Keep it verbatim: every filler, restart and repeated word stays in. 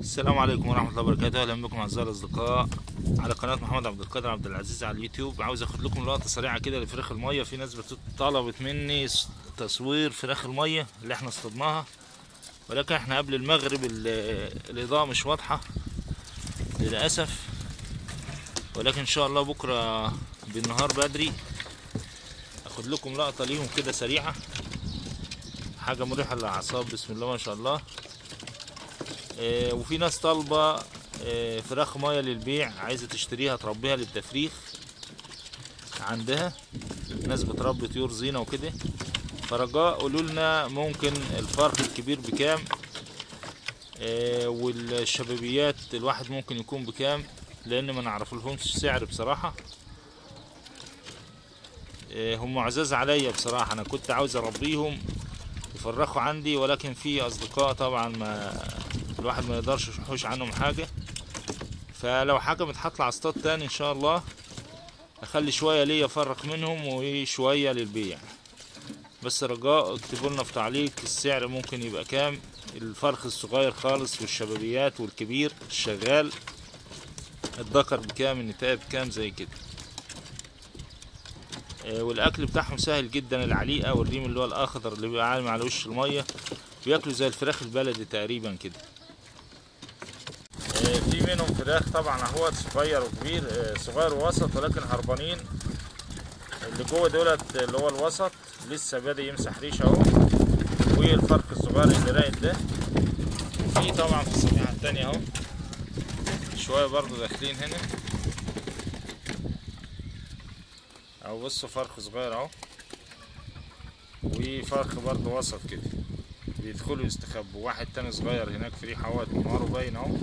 السلام عليكم ورحمة الله وبركاته. أهلا بكم أعزائي الأصدقاء على قناة محمد عبد القادر عبد العزيز على اليوتيوب. عاوز أخد لكم لقطة سريعة كده لفراخ المية. في ناس طلبت مني تصوير فراخ المية اللي احنا اصطدناها، ولكن احنا قبل المغرب الإضاءة مش واضحة للأسف، ولكن إن شاء الله بكرة بالنهار بدري أخد لكم لقطة ليهم كده سريعة، حاجة مريحة للأعصاب. بسم الله ما شاء الله. اه وفي ناس طالبة اه فراخ مية للبيع، عايزة تشتريها تربيها للتفريخ عندها. ناس بتربي طيور زينة وكده، فرجاء قولوا لنا ممكن الفرخ الكبير بكام، اه والشبابيات الواحد ممكن يكون بكام، لأن ما نعرفلهمش سعر بصراحة. اه هم عزاز عليا بصراحة، أنا كنت عاوز أربيهم يفرخوا عندي، ولكن في أصدقاء طبعا ما الواحد ما يقدرش يحوش عنهم حاجة، فلو حاجة هطلع اصطاد تاني ان شاء الله، اخلي شوية ليا افرق منهم وشوية للبيع. بس رجاء اكتبوا لنا في تعليق السعر ممكن يبقى كام، الفرخ الصغير خالص والشبابيات والكبير الشغال، الذكر بكام النتاية بكام زي كده. والاكل بتاعهم سهل جدا، العليقة والريم اللي هو الاخضر اللي بيبقى عالم على وش المية، بياكلوا زي الفراخ البلدي تقريبا كده. في منهم فراخ طبعا اهو صغير وكبير، صغير ووسط، ولكن هربانين. اللي جوه دولت اللي هو الوسط لسه بادئ يمسح ريش اهو، والفرخ الصغير اللي راقد ده. في طبعا في الصفيحه التانية اهو شويه برضو داخلين هنا اهو. بصوا فرخ صغير اهو، وفرخ برضو وسط كده بيدخلوا يستخبوا. واحد تاني صغير هناك في ريحه اهوت منوره باين اهو.